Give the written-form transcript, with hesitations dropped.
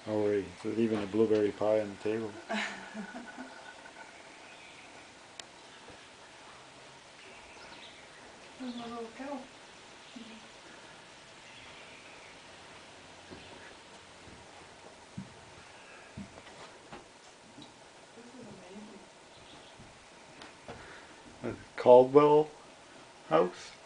Oh wait, there's even a blueberry pie on the table. There's my little cow. This is amazing. The Caldwell house?